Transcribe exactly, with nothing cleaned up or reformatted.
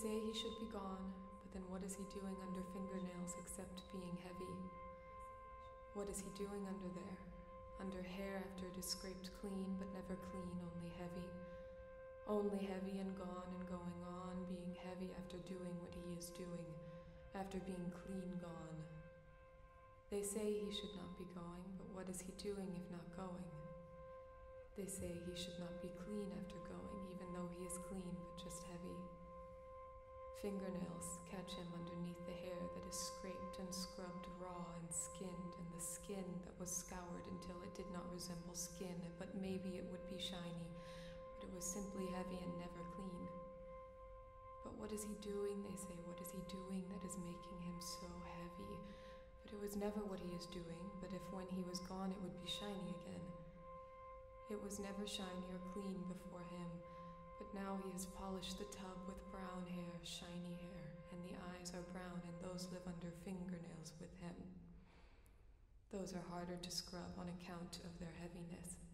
say he should be gone, but then what is he doing under fingernails except being heavy? What is he doing under there? Under hair after it is scraped clean, but never clean, only heavy. Only heavy and gone and going on, being heavy after doing what he is doing, after being clean gone. They say he should not be going, but what is he doing if not going? They say he should not be clean after going, even though he is clean, but just heavy. Fingernails catch him underneath the hair that is scraped and scrubbed raw and skinned, and the skin that was scoured until it did not resemble skin, but maybe it would be shiny, but it was simply heavy and never clean. But what is he doing, they say, what is he doing that is making him so heavy? But it was never what he is doing, but if when he was gone it would be shiny again. It was never shiny or clean before him, but now he has polished the tub with brown hair, shiny hair, and the eyes are brown, and those live under fingernails with him. Those are harder to scrub on account of their heaviness.